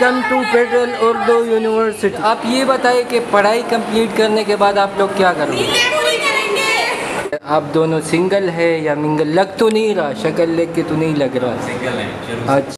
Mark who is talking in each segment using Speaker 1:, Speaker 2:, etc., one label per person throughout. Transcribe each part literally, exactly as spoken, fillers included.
Speaker 1: Welcome to federal Urdu university. आप ये बताइए कि पढ़ाई कंप्लीट करने के बाद आप लोग क्या करोगे? आप दोनों सिंगल है या मिंगल? लग तो नहीं रहा, शक्ल लेके तो नहीं लग रहा
Speaker 2: सिंगल है।
Speaker 1: अच्छा,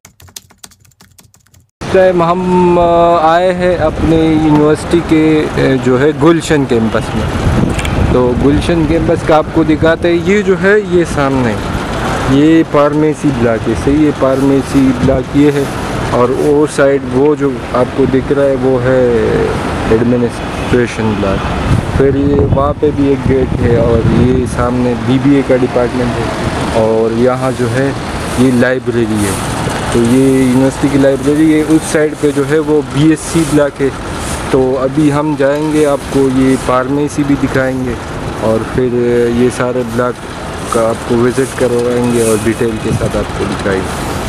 Speaker 1: हम आए हैं अपने यूनिवर्सिटी के जो है गुलशन कैंपस में। तो गुलशन कैंपस का आपको दिखाते हैं। ये जो है ये सामने ये फार्मेसी ब्लॉक है, सही है, फार्मेसी ब्लॉक ये है। और वो साइड वो जो आपको दिख रहा है वो है एडमिनिस्ट्रेशन ब्लॉक। फिर ये वहाँ पे भी एक गेट है और ये सामने बीबीए का डिपार्टमेंट है। और यहाँ जो है ये लाइब्रेरी है। तो ये यूनिवर्सिटी की लाइब्रेरी है। उस साइड पे जो है वो बीएससी ब्लॉक है। तो अभी हम जाएंगे, आपको ये फार्मेसी भी दिखाएंगे और फिर ये सारे ब्लॉक का आपको विज़िट करवाएंगे और डिटेल के साथ आपको दिखाएंगे।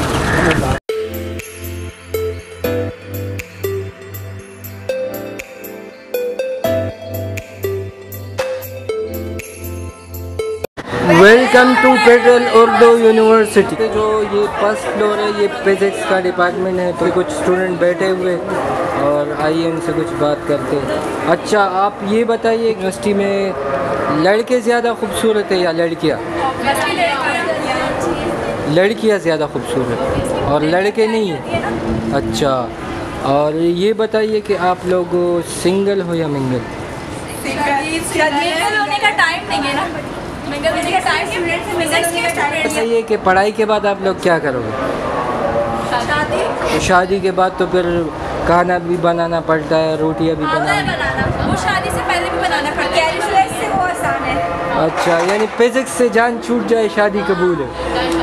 Speaker 1: Welcome to federal Urdu university. जो ये फर्स्ट फ्लोर है ये फिजिक्स का डिपार्टमेंट है। तो कुछ स्टूडेंट बैठे हुए और आइए उनसे कुछ बात करते हैं। अच्छा, आप ये बताइए यूनिवर्सिटी में लड़के ज़्यादा खूबसूरत है या लड़कियाँ? लड़कियाँ ज़्यादा खूबसूरत और लड़के नहीं हैं? अच्छा, और ये बताइए कि आप लोग सिंगल हो या मिंगल?
Speaker 3: सिंगल होने का टाइम नहीं है ना,
Speaker 1: बताइए कि पढ़ाई के बाद आप लोग क्या करोगे?
Speaker 3: शादी।
Speaker 1: तो शादी के बाद तो फिर खाना भी बनाना पड़ता है, रोटियां भी बनाना।
Speaker 3: वो शादी से पहले भी बनाना पड़ता है, कैलकुलेट से वो आसान है।
Speaker 1: अच्छा, यानी फिजिक्स से जान छूट जाए, शादी कबूल है।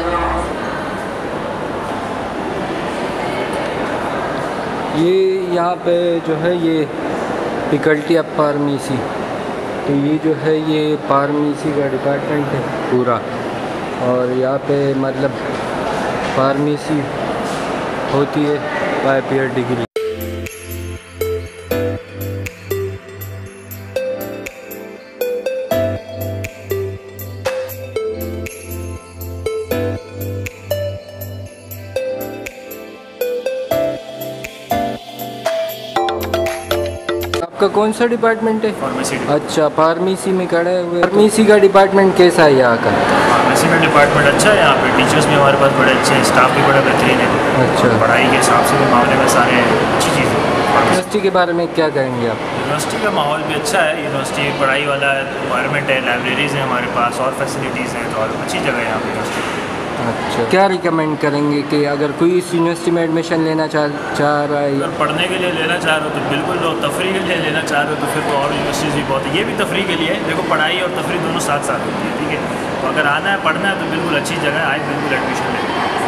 Speaker 1: ये यहाँ पे जो है ये फैकल्टी ऑफ फार्मेसी। तो ये जो है ये फार्मेसी का डिपार्टमेंट है पूरा। और यहाँ पे मतलब फार्मेसी होती है फाइव ईयर डिग्री। आपका कौन सा डिपार्टमेंट है?
Speaker 2: फार्मेसी।
Speaker 1: अच्छा, फार्मेसी में खड़े हुए। फार्मेसी का डिपार्टमेंट कैसा है यहाँ का?
Speaker 2: फार्मेसी का डिपार्टमेंट अच्छा है। यहाँ पे टीचर्स भी हमारे पास बड़े अच्छे हैं, स्टाफ भी बड़ा बेहतरीन है।
Speaker 1: अच्छा,
Speaker 2: पढ़ाई के हिसाब से भी मामले में सारे अच्छी चीज़ें।
Speaker 1: यूनिवर्सिटी के बारे में क्या कहेंगे आप?
Speaker 2: यूनिवर्सिटी का माहौल भी अच्छा है। यूनिवर्सिटी पढ़ाई वाला इन्वायरमेंट है, लाइब्रेरीज़ हैं हमारे पास और फैसिलिटीज़ हैं, तो और अच्छी जगह है यहाँ पे यूनिवर्सिटी।
Speaker 1: अच्छा, क्या रिकमेंड करेंगे कि अगर कोई इस यूनिवर्सिटी में एडमिशन लेना चाह चाह रहा है?
Speaker 2: अगर पढ़ने के लिए लेना चाह रहे हो तो बिल्कुल लो, तफरी के लिए लेना चाह रहे हो तो फिर तो और यूनिवर्सिटीज़ भी बहुत है। ये भी तफरी के लिए है, देखो पढ़ाई और तफरी दोनों साथ साथ होती है, ठीक है। तो अगर आना है पढ़ना है तो बिल्कुल अच्छी जगह है, आज बिल्कुल एडमिशन लें।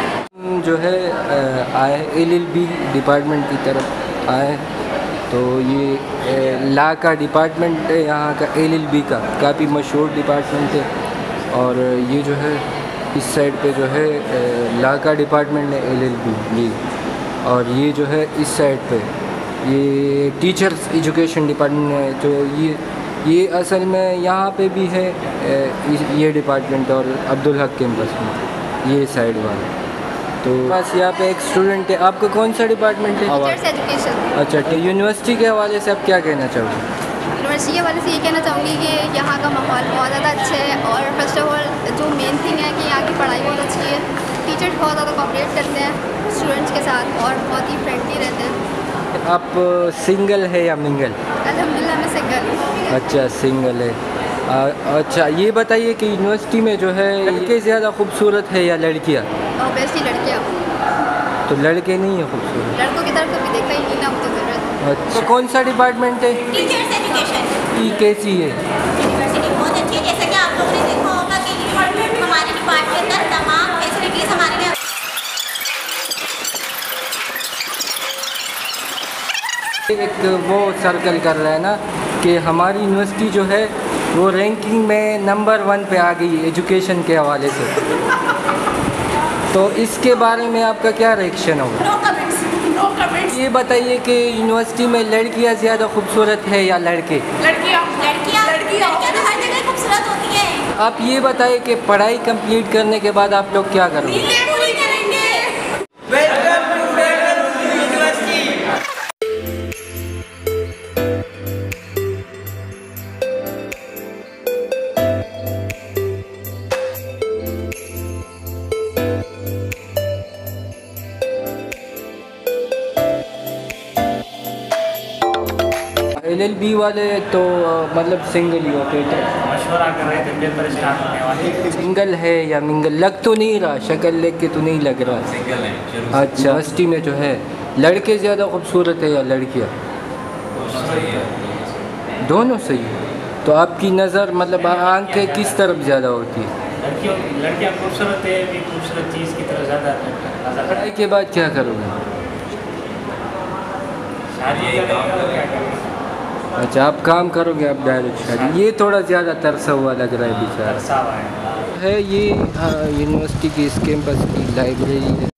Speaker 1: जो है आए एल एल बी डिपार्टमेंट की तरफ आए। तो ये ला का डिपार्टमेंट है यहाँ का, एल एल बी का काफ़ी मशहूर डिपार्टमेंट है। और ये जो है इस साइड पे जो है ला का डिपार्टमेंट है, एल एल बी। और ये जो है इस साइड पे ये टीचर्स एजुकेशन डिपार्टमेंट है। तो ये ये असल में यहाँ पे भी है ये डिपार्टमेंट और अब्दुल हक कैंपस में ये साइड वाला। तो बस यहाँ पे एक स्टूडेंट है। आपका कौन सा डिपार्टमेंट है?
Speaker 3: Teachers education.
Speaker 1: अच्छा, तो यूनिवर्सिटी के हवाले से आप क्या कहना चाहोगे?
Speaker 3: यूनिवर्सिटी के हवाले से ये कहना चाहूँगी कि यहाँ का माहौल बहुत ज़्यादा अच्छा है। और फर्स्ट ऑफ ऑल जो मेन थिंग है कि यहाँ की पढ़ाई बहुत अच्छी है, टीचर्स बहुत ज़्यादा कोऑपरेट करते हैं स्टूडेंट्स के साथ और बहुत ही फ्रेंडली रहते हैं।
Speaker 1: आप सिंगल है या मिंगल?
Speaker 3: अल्हम्दुलिल्लाह मैं सिंगल हूँ।
Speaker 1: अच्छा, सिंगल है। आ, अच्छा, ये बताइए कि यूनिवर्सिटी में जो है लड़के ज़्यादा खूबसूरत है या लड़कियाँ?
Speaker 3: ऑब्वियसली लड़कियाँ।
Speaker 1: तो लड़के नहीं है खूबसूरत?
Speaker 3: लड़कों की तरफ कभी देखा ही नहीं ना, मुझे ज़रूरत।
Speaker 1: अच्छा, तो कौन सा डिपार्टमेंट है?
Speaker 4: Teachers education.
Speaker 1: ये कैसी है?
Speaker 4: यूनिवर्सिटी बहुत अच्छी है। जैसा कि आप लोगों ने देखा होगा कि हमारे डिपार्टमेंट के अंदर तमाम फैसिलिटीज़ हमारे लिए
Speaker 1: एक वो सर्कल कर रहा है ना कि हमारी यूनिवर्सिटी जो है वो रैंकिंग में नंबर वन पे आ गई एजुकेशन के हवाले से। तो इसके बारे में आपका क्या रिएक्शन होगा?
Speaker 4: No comments, no comments.
Speaker 1: ये बताइए कि यूनिवर्सिटी में लड़कियां ज़्यादा खूबसूरत है या लड़के?
Speaker 4: लड़कियाँ लड़कियाँ लड़कियाँ तो हर जगह खूबसूरत होती है।
Speaker 1: आप ये बताइए कि पढ़ाई कंप्लीट करने के बाद आप लोग क्या करोगे?
Speaker 4: पूरी करेंगे।
Speaker 5: Welcome to federal university.
Speaker 1: L L B वाले तो मतलब सिंगल ही होते थे।
Speaker 2: मशवरा कर रहे थे पेपर स्टार्ट होने वाले।
Speaker 1: सिंगल है या मिंगल लग तो नहीं रहा, शक्ल देख के तो नहीं लग रहा।
Speaker 2: सिंगल है शुरू से।
Speaker 1: अच्छा, यूनिवर्सिटी में जो है लड़के ज़्यादा खूबसूरत है या लड़कियाँ? दोनों सही है। तो आपकी नज़र मतलब आंखें किस तरफ ज़्यादा होती है?
Speaker 2: लड़कियों लड़कियाँ खूबसूरत है भी खूबसूरत चीज़ की तरफ ज़्यादा नजर।
Speaker 1: पढ़ाई के बाद क्या करोगे?
Speaker 2: शादी करेंगे और क्या करेंगे?
Speaker 1: अच्छा, आप काम करोगे आप डायरेक्ट शादी। ये थोड़ा ज़्यादा तरसा हुआ लग रहा है बेचारा।
Speaker 2: तरसा हुआ है।
Speaker 1: है ये यूनिवर्सिटी की इस कैंपस की लाइब्रेरी है।